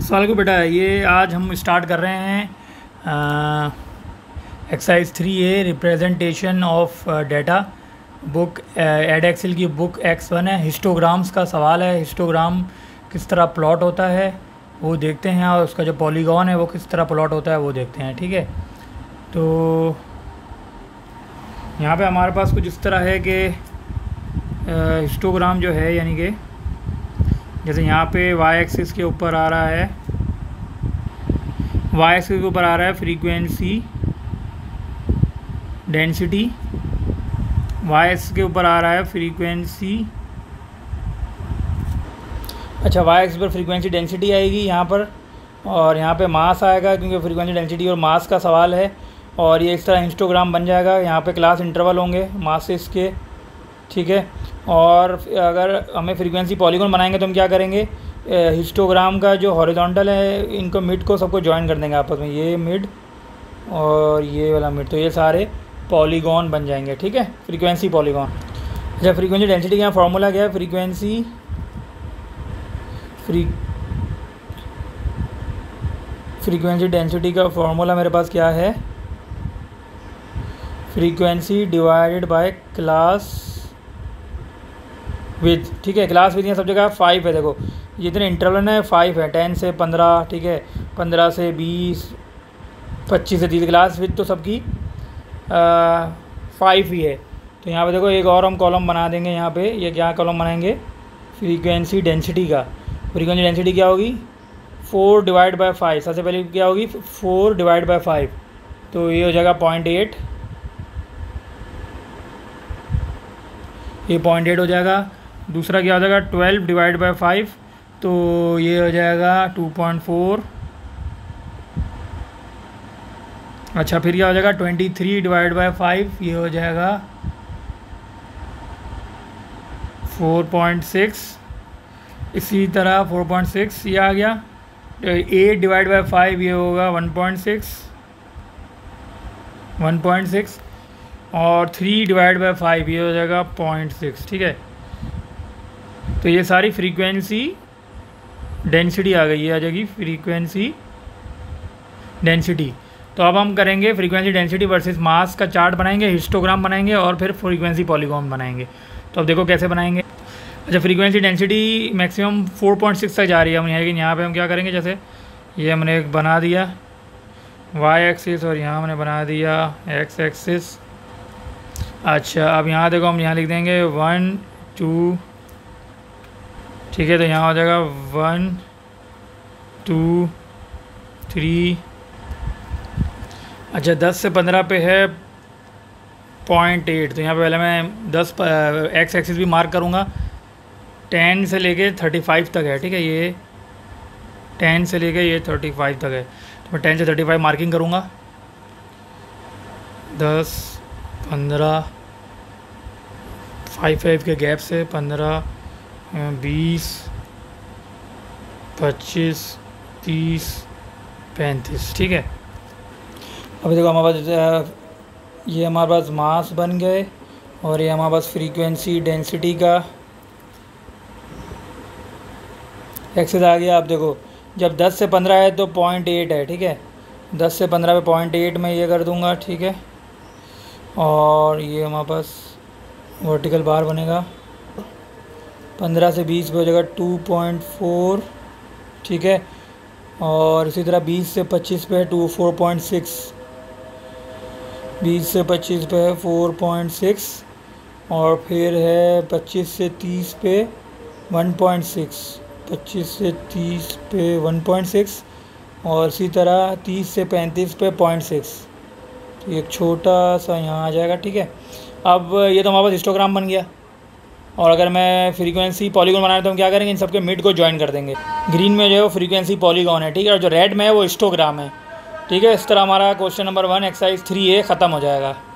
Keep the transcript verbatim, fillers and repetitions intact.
सवाल को बेटा ये आज हम स्टार्ट कर रहे हैं exercise three A representation of data book एड एक्सेल की बुक एक्स वन है। हिस्टोग्राम्स का सवाल है, हिस्टोग्राम किस तरह प्लॉट होता है वो देखते हैं और उसका जो पॉलीगॉन है वो किस तरह प्लॉट होता है वो देखते हैं। ठीक है, तो यहाँ पे हमारे पास कुछ इस तरह है कि हिस्टोग्राम जो है यानी कि जैसे यहाँ पे वाई एक्सिस के ऊपर आ रहा है, वाई एक्सिस के ऊपर आ रहा है फ्रीक्वेंसी डेंसिटी, वाई एक्सिस के ऊपर आ रहा है फ्रीक्वेंसी, अच्छा वाई एक्सिस पर फ्रीक्वेंसी डेंसिटी आएगी यहाँ पर, और यहाँ पे मास आएगा क्योंकि फ्रीक्वेंसी डेंसिटी और मास का सवाल है। और ये इस तरह हिस्टोग्राम बन जाएगा। यहाँ पे क्लास इंटरवल होंगे मासेस के, ठीक है। और अगर हमें फ्रीक्वेंसी पॉलीगॉन बनाएंगे तो हम क्या करेंगे, हिस्टोग्राम का जो हॉरिजॉन्टल है इनको मिड को सबको ज्वाइन कर देंगे आपस में, ये मिड और ये वाला मिड, तो ये सारे पॉलीगॉन बन जाएंगे। ठीक है, फ्रीक्वेंसी पॉलीगॉन। अच्छा, फ्रीक्वेंसी डेंसिटी का फॉर्मूला क्या है, फ्रीक्वेंसी फ्री फ्रीक्वेंसी डेंसिटी का फॉर्मूला मेरे पास क्या है, frequency divided by class width. ठीक है, क्लास विद यहाँ सब जगह फाइव है। देखो जितने इंटरवल है फाइव है, टेन से पंद्रह, ठीक है, पंद्रह से बीस, पच्चीस से तीस, क्लास विद तो सबकी फाइव ही है। तो यहाँ पे देखो एक और हम कॉलम बना देंगे। यहाँ पे ये क्या कॉलम बनाएंगे, फ्रीक्वेंसी डेंसिटी का। फ्रीक्वेंसी डेंसिटी क्या होगी, फोर डिवाइड बाय फाइव। सबसे पहले क्या होगी, फोर डिवाइड बाय फाइव, तो ये हो जाएगा पॉइंट एट, ये पॉइंट एट हो जाएगा। दूसरा क्या हो जाएगा, ट्वेल्व डिवाइड बाय फाइव, तो ये हो जाएगा टू पॉइंट फोर। अच्छा, फिर क्या हो जाएगा, twenty three divide by five, ये हो जाएगा फोर पॉइंट सिक्स। इसी तरह फोर पॉइंट सिक्स ये आ गया। एट डिवाइड बाय फाइव ये होगा one point six, one point six. और थ्री डिवाइड बाय फाइव ये हो जाएगा पॉइंट सिक्स। ठीक है, तो ये सारी फ्रीक्वेंसी डेंसिटी आ गई, ये आ जाएगी फ्रीक्वेंसी डेंसिटी। तो अब हम करेंगे फ्रीक्वेंसी डेंसिटी वर्सेस मास का चार्ट बनाएंगे, हिस्टोग्राम बनाएंगे और फिर फ्रीक्वेंसी पॉलीगॉन बनाएंगे। तो अब देखो कैसे बनाएंगे। अच्छा, frequency density maximum four point six तक जा रही है, हम लेकिन यहाँ पे हम क्या करेंगे, जैसे ये हमने एक बना दिया वाई एक्सिस और यहाँ हमने बना दिया एक्स एक्सिस। अच्छा, अब यहाँ देखो हम यहाँ लिख देंगे वन टू, ठीक है, तो यहाँ हो जाएगा वन टू थ्री। अच्छा, दस से पंद्रह पे है पॉइंट एट, तो यहाँ पे पहले मैं दस एक्स एक्सिस भी मार्क करूँगा। टेन से लेके थर्टी फाइव तक है, ठीक है, ये टेन से लेके ये थर्टी फाइव तक है, तो मैं टेन से थर्टी फाइव मार्किंग करूँगा। दस, पंद्रह, फाइव फाइव के गैप से पंद्रह, बीस, पच्चीस, तीस, पैंतीस। ठीक है, अभी देखो हमारे पास ये हमारे पास मास बन गए और ये हमारे पास फ्रीक्वेंसी डेंसिटी का एक्सिस आ गया। आप देखो जब दस से पंद्रह है तो पॉइंट एट है, ठीक है, दस से पंद्रह पे पॉइंट एट में ये कर दूंगा, ठीक है। और ये हमारे पास वर्टिकल बार बनेगा। पंद्रह से बीस पे हो जाएगा टू पॉइंट फोर, ठीक है। और इसी तरह बीस से पच्चीस पे टू फोर पॉइंट सिक्स, बीस से पच्चीस पे है फोर पॉइंट सिक्स, और फिर है पच्चीस से तीस पे वन पॉइंट सिक्स, पच्चीस से तीस पे वन पॉइंट सिक्स, और इसी तरह तीस से पैंतीस पे पॉइंट सिक्स। तो एक छोटा सा यहाँ आ जाएगा, ठीक है। अब ये तो हमारे पास हिस्टोग्राम बन गया। और अगर मैं फ्रीक्वेंसी पॉलीगॉन बनाए तो हम क्या करेंगे, इन सबके मिड को ज्वाइन कर देंगे। ग्रीन में जो है वो फ्रीक्वेंसी पॉलीगॉन है, ठीक है, और जो रेड में है वो हिस्टोग्राम है। ठीक है, इस तरह हमारा question number one exercise three A ख़त्म हो जाएगा।